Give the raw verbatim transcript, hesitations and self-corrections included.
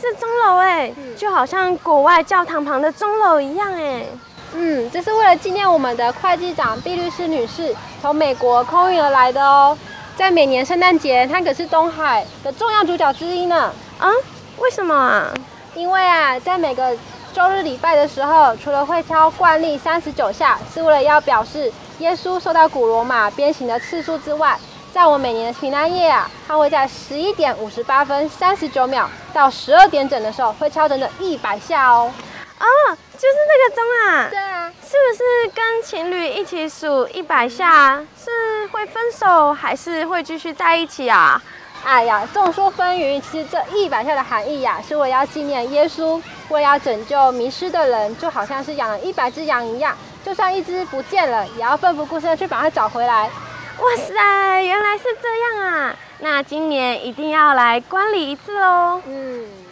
是钟楼哎， 嗯、 就好像国外教堂旁的钟楼一样哎。 嗯，这是为了纪念我们的会计长毕律师女士从美国空运而来的哦。在每年圣诞节，她可是东海的重要主角之一呢。 啊？为什么啊？ 因为啊，在每个周日礼拜的时候，除了会敲惯例三十九下，是为了要表示耶稣受到古罗马鞭刑的次数之外，在我们每年的平安夜啊，它会在十一点五十八分三十九秒到十二点整的时候，会敲整整一百下哦。 哦，就是这个钟啊。 对啊。 是不是跟情侣一起数一百下，是会分手，还是会继续在一起啊？ 哎呀，众说纷纭。其实这一百下的含义呀、啊，是为了要纪念耶稣，为了要拯救迷失的人，就好像是养了一百只羊一样，就算一只不见了，也要奋不顾身的去把它找回来。 哇塞，原来是这样啊！那今年一定要来观礼一次哦。 嗯。